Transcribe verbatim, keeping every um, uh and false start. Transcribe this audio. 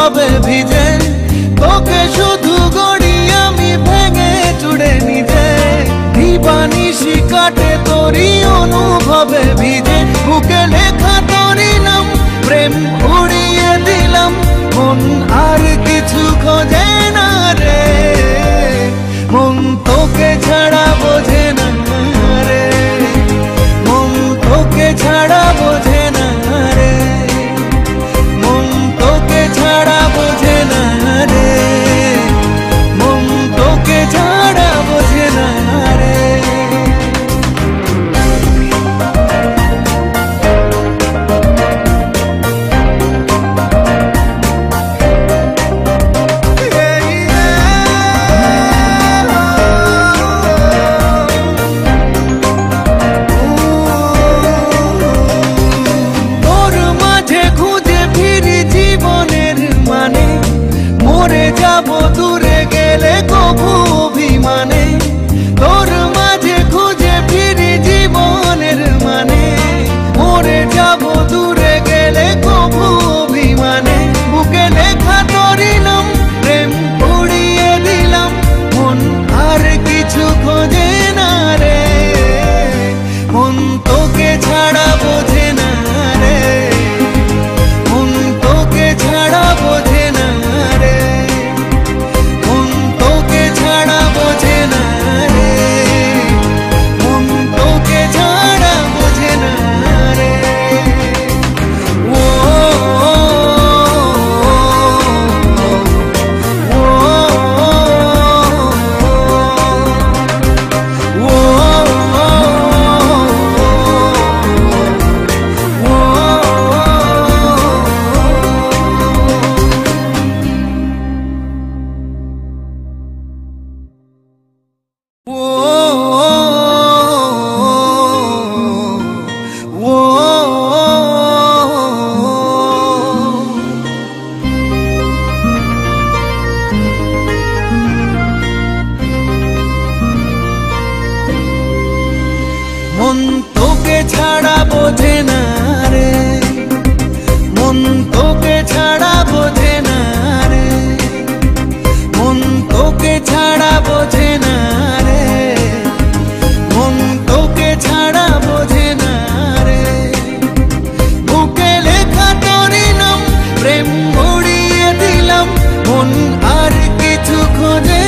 অনুভবে ভিজে তোকে শুধু গড়ি আমি ভেঙে চুড়ে নিজে দিবানিশি কাটে তোরি অনুভবে ভিজে বুকে লেখা তোরি নাম প্রেম উড়িয়ে দিলাম মন আর কিছু খোঁজে না রে মন তোকে ছাড়া বোঝে না রে মন তোকে ছাড়া বোঝে না রে মন তোকে ছাড়া বোঝে না রে মন তোকে ছাড়া বোঝে না রে মরে যাব দূরে গেলে কবু অভিমানে তোর মাঝে খুঁজে ফিরি জীবনের মানে মরে যাব দূরে গেলে কবু অভিমানে বুকে লেখা তোরি নাম প্রেম উড়িয়ে দিলাম মন আর কিছু খোঁজে না রে মন তোকে ছাড়া বোঝে না রে মন তোকে ছাড়া বোঝে না রে মন তোকে ছাড়া বোঝে না রে মন তোকে ছাড়া বোঝে না রে ও মন তোকে ছাড়া বোঝে না রে মন তোকে ছাড়া বোঝে না রে মন তোকে ছাড়া বোঝে না রে মন তোকে ছাড়া বোঝে না রে বুকে লেখা তোরি নাম প্রেম উড়িয়ে দিলাম মন আর কিছু খোঁজে